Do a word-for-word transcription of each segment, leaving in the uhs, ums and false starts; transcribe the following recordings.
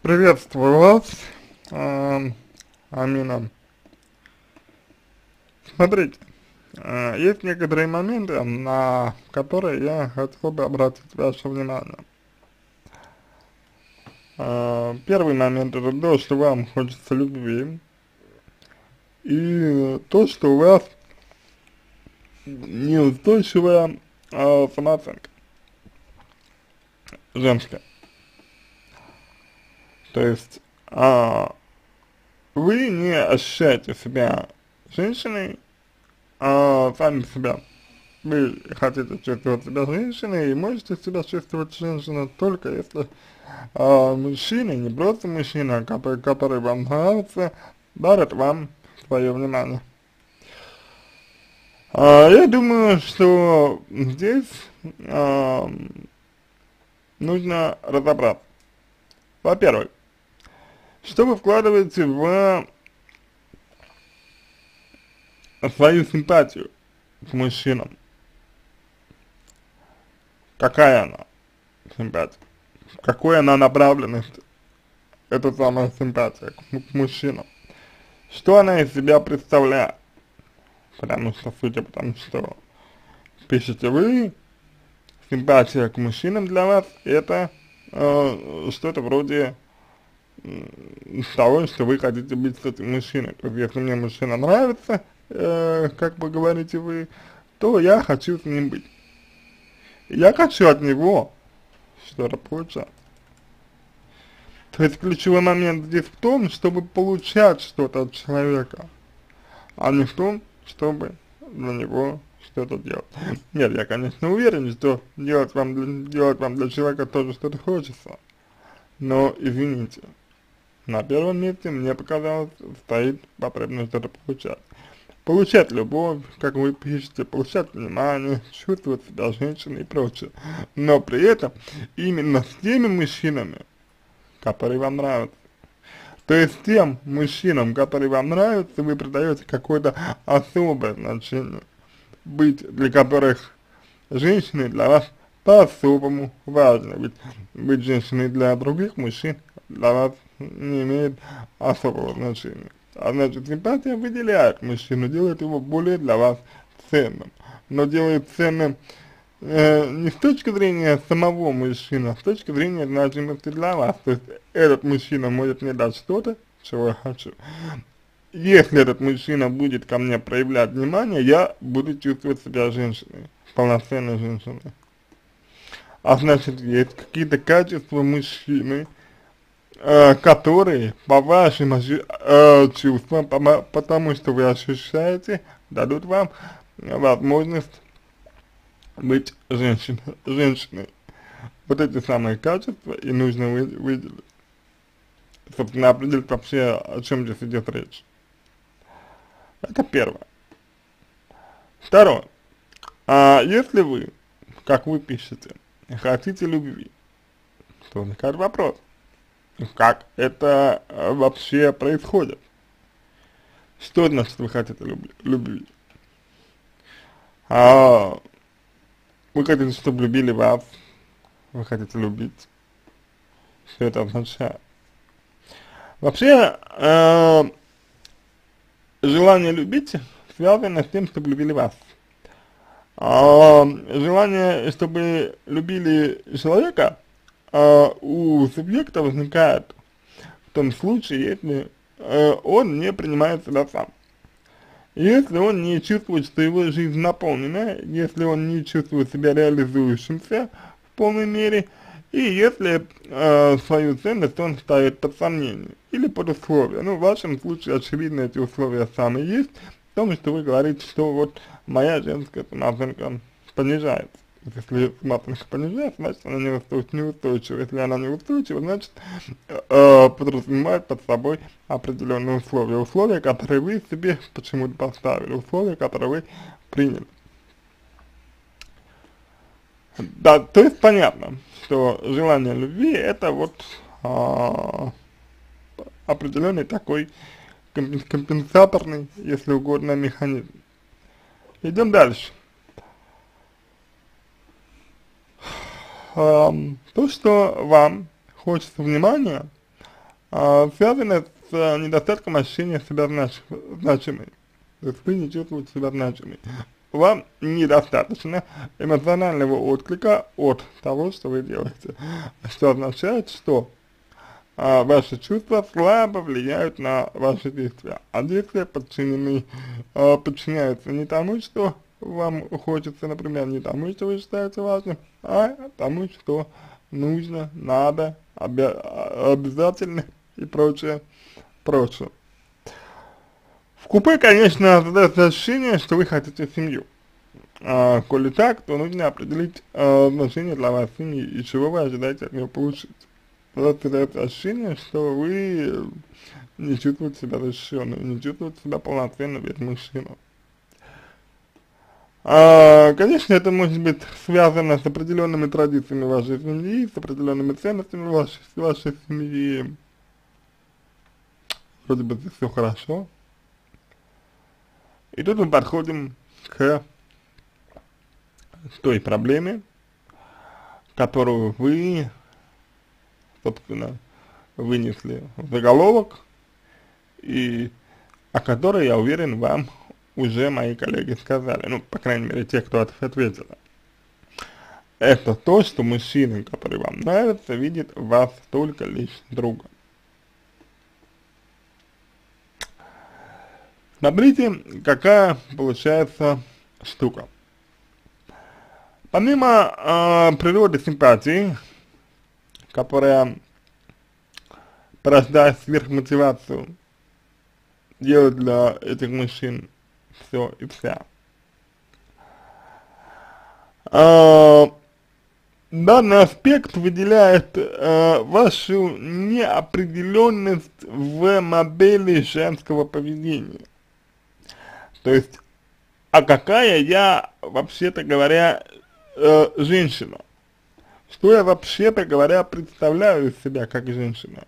Приветствую вас, э, Амина. Смотрите, э, есть некоторые моменты, на которые я хотел бы обратить ваше внимание. Э, первый момент — это то, что вам хочется любви, и то, что у вас неустойчивая э, самооценка женская. То есть э, вы не ощущаете себя женщиной, а сами себя. Вы хотите чувствовать себя женщиной и можете себя чувствовать женщиной только если а, мужчина, не просто мужчина, который, который вам нравится, дарит вам свое внимание. А, я думаю, что здесь а, нужно разобраться. Во-первых, что вы вкладываете в свою симпатию к мужчинам? Какая она симпатия? Какой она направленность, эта самая симпатия к, к мужчинам? Что она из себя представляет? Потому что, судя по тому, что пишете вы, симпатия к мужчинам для вас — это э, что-то вроде э, того, что вы хотите быть с этим мужчиной. То есть, если мне мужчина нравится, э, как вы говорите вы, то я хочу с ним быть. Я хочу от него что-то получать. То есть ключевой момент здесь в том, чтобы получать что-то от человека, а не в том, чтобы для него что-то делать. Нет, я, конечно, уверен, что делать вам для, делать вам для человека тоже что-то хочется, но, извините, на первом месте, мне показалось, стоит потребность что-то получать. Получать любовь, как вы пишете, получать внимание, чувствовать себя женщиной и прочее. Но при этом именно с теми мужчинами, которые вам нравятся. То есть тем мужчинам, которые вам нравятся, вы придаете какое-то особое значение, быть для которых женщины для вас по-особому важны. Ведь быть женщиной для других мужчин для вас не имеет особого значения. А значит, симпатия выделяет мужчину, делает его более для вас ценным. Но делает ценным э, не с точки зрения самого мужчины, а с точки зрения значимости для вас. То есть этот мужчина может мне дать что-то, чего я хочу. Если этот мужчина будет ко мне проявлять внимание, я буду чувствовать себя женщиной, полноценной женщиной. А значит, есть какие-то качества мужчины, э, которые по вашим э, чувствам, по, потому что вы ощущаете, дадут вам возможность быть женщиной, женщиной. Вот эти самые качества и нужно вы, выделить. Собственно, определить вообще, о чем здесь идет речь. Это первое. Второе. А если вы, как вы пишете, хотите любви, то возникает вопрос, как это э, вообще происходит? Что значит вы хотите любви? любви? А, вы хотите, чтобы любили вас, вы хотите любить. Что это означает? Вообще, э, желание любить связано с тем, чтобы любили вас. А, желание, чтобы любили человека, а, у субъекта возникает в том случае, если а, он не принимает себя сам. Если он не чувствует, что его жизнь наполнена, если он не чувствует себя реализующимся в полной мере, и если э, свою ценность он ставит под сомнение или под условия. Ну, в вашем случае, очевидно, эти условия самые есть, в том, что вы говорите, что вот моя женская самооценка понижается. Если самооценка понижается, значит она неустойчива. Если она неустойчива, значит э, подразумевает под собой определенные условия. Условия, которые вы себе почему-то поставили, условия, которые вы приняли. Да, то есть понятно, что желание любви — это вот а, определенный такой компенсаторный, если угодно, механизм. Идем дальше. А, то, что вам хочется внимания, а, связано с а, недостатком ощущения себя знач, значимой. То есть вы не чувствуете себя значимой. Вам недостаточно эмоционального отклика от того, что вы делаете. Что означает, что а, ваши чувства слабо влияют на ваши действия, а действия подчинены, а, подчиняются не тому, что вам хочется, например, не тому, что вы считаете важным, а тому, что нужно, надо, обя обязательно и прочее, прочее. В купе, конечно, создается ощущение, что вы хотите семью. А, коли так, то нужно определить а, значение для вас семьи и чего вы ожидаете от нее получить. Просто создается ощущение, что вы не чувствуете себя защищенным, не чувствуете себя полноценным без мужчины. А, конечно, это может быть связано с определенными традициями вашей семьи, с определенными ценностями вашей, вашей семьи. Вроде бы здесь все хорошо. И тут мы подходим к той проблеме, которую вы, собственно, вынесли в заголовок, и о которой, я уверен, вам уже мои коллеги сказали, ну, по крайней мере, те, кто ответил. Это то, что мужчина, который вам нравится, видит в вас только лишь друга. Смотрите, какая получается штука. Помимо э, природы симпатии, которая порождает сверхмотивацию делать для этих мужчин все и вся, э, данный аспект выделяет э, вашу неопределенность в модели женского поведения. То есть, а какая я, вообще-то говоря, э, женщина? Что я, вообще-то говоря, представляю из себя как женщина?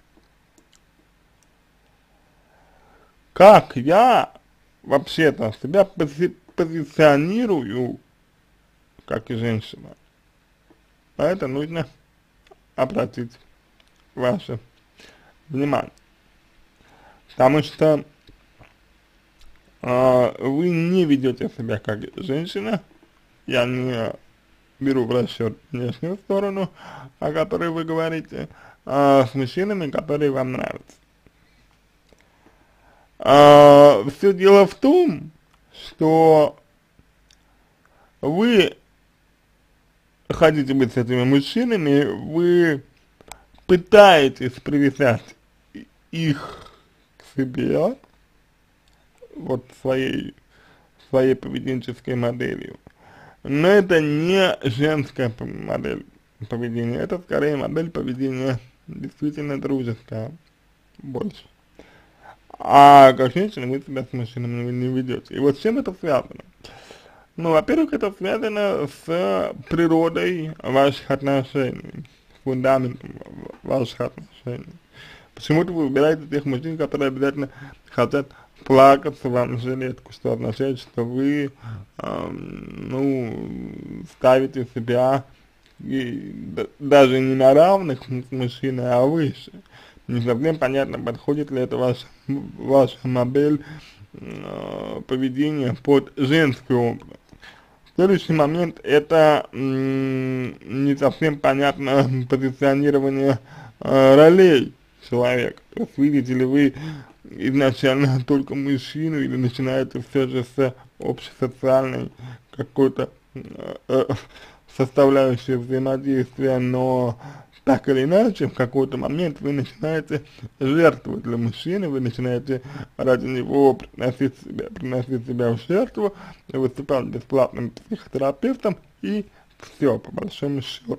Как я, вообще-то, себя пози позиционирую как женщина? На это нужно обратить ваше внимание. Потому что а, вы не ведете себя как женщина, я не беру в расчет внешнюю сторону, о которой вы говорите, а, с мужчинами, которые вам нравятся. А, все дело в том, что вы хотите быть с этими мужчинами, вы пытаетесь привязать их к себе, вот своей, своей поведенческой моделью. Но это не женская модель поведения, это скорее модель поведения действительно дружеская больше. А как женщина вы себя с мужчинами не ведете. И вот с чем это связано? Ну, во-первых, это связано с природой ваших отношений, с фундаментом ваших отношений. Почему-то вы выбираете тех мужчин, которые обязательно хотят плакаться вам в жилетку, что означает, что вы, э, ну, ставите себя и, да, даже не на равных с мужчиной, а выше. Не совсем понятно, подходит ли это ваш, ваша модель э, поведения под женский образ. Следующий момент — это не совсем понятно позиционирование э, ролей человека. То есть видите ли вы изначально только мужчину или начинаете все же с общесоциальной какой-то э, составляющей взаимодействия, но так или иначе в какой-то момент вы начинаете жертвовать для мужчины, вы начинаете ради него приносить себя, приносить себя в жертву, выступать бесплатным психотерапевтом и все, по большому счету.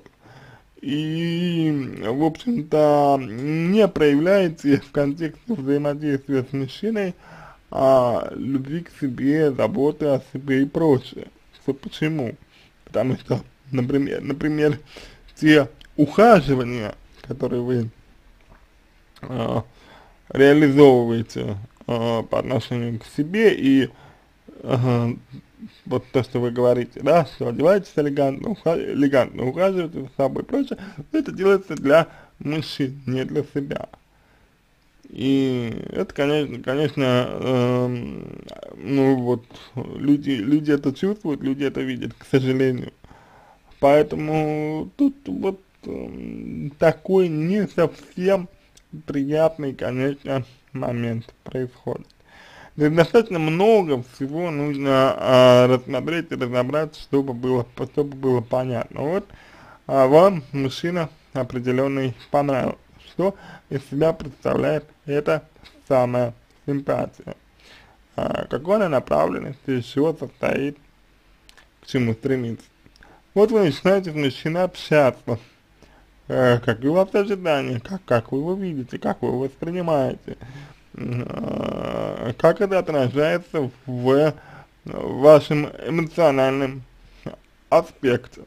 И, в общем-то, не проявляете в контексте взаимодействия с мужчиной а, любви к себе, заботы о себе и прочее. Все почему? Потому что, например, например, те ухаживания, которые вы а, реализовываете а, по отношению к себе, и а, вот то, что вы говорите, да, что одеваетесь элегантно, уха элегантно ухаживаете за собой и прочее, это делается для мужчин, не для себя. И это, конечно, конечно, эм, ну вот, люди, люди это чувствуют, люди это видят, к сожалению. Поэтому тут вот эм, такой не совсем приятный, конечно, момент происходит. То есть достаточно много всего нужно а, рассмотреть и разобрать, чтобы было, чтобы было понятно. Вот а вам мужчина определенный понравился. Что из себя представляет эта самая симпатия? А, какой она направленность, из чего состоит, к чему стремится? Вот вы начинаете с мужчиной общаться. Э, какие у вас ожидания, как, как вы его видите, как вы его воспринимаете, э, как это отражается в вашем эмоциональном аспекте.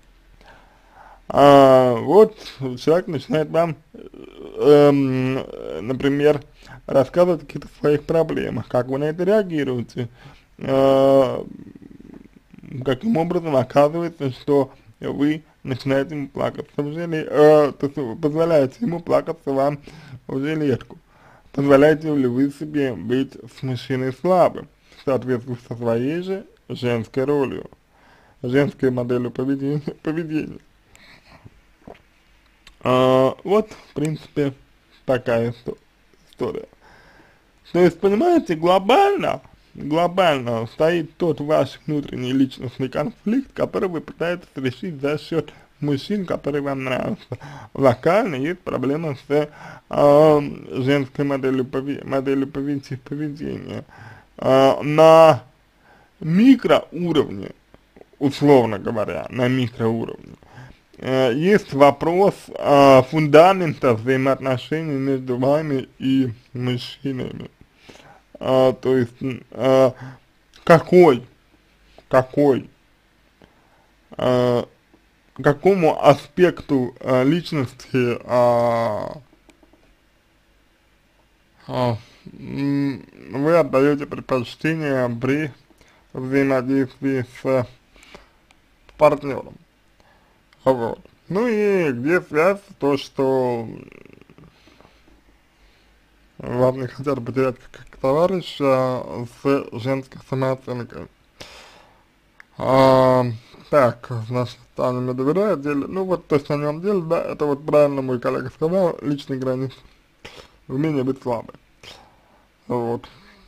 А, вот человек начинает вам, эм, например, рассказывать о каких-то своих проблемах, как вы на это реагируете, э, каким образом оказывается, что вы начинаете ему плакаться в жиле, э, то есть вы позволяете ему плакаться вам в жилетку. Позволяете ли вы себе быть с мужчиной слабым, в соответствии со своей же женской ролью, женской моделью поведения, поведения. А, вот, в принципе, такая история. То есть, понимаете, глобально, глобально стоит тот ваш внутренний личностный конфликт, который вы пытаетесь решить за счет мужчин, которые вам нравятся. Локально есть проблема с э, женской моделью, пове моделью поведения. Э, на микроуровне, условно говоря, на микроуровне, э, есть вопрос э, фундамента взаимоотношений между вами и мужчинами. А, то есть, а, какой, какой, а, какому аспекту а, личности а, а, вы отдаете предпочтение при взаимодействии с партнером. Вот. Ну и где связь, то, что вас не хотят потерять как, как товарища с женской самооценкой. А, так, значит, Таня мне доверяет, деле, ну вот то, что о нем деле, да, это вот правильно мой коллега сказал, личные границы, умение быть слабой. Вот.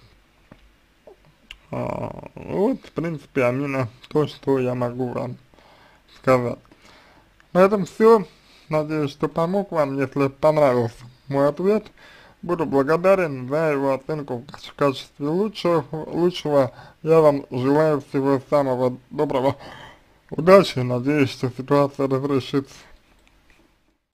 А, вот, в принципе, Амина, то, что я могу вам сказать. На этом все. Надеюсь, что помог вам. Если понравился мой ответ, буду благодарен за его оценку в качестве лучшего, лучшего. Я вам желаю всего самого доброго. Удачи. Надеюсь, что ситуация разрешится.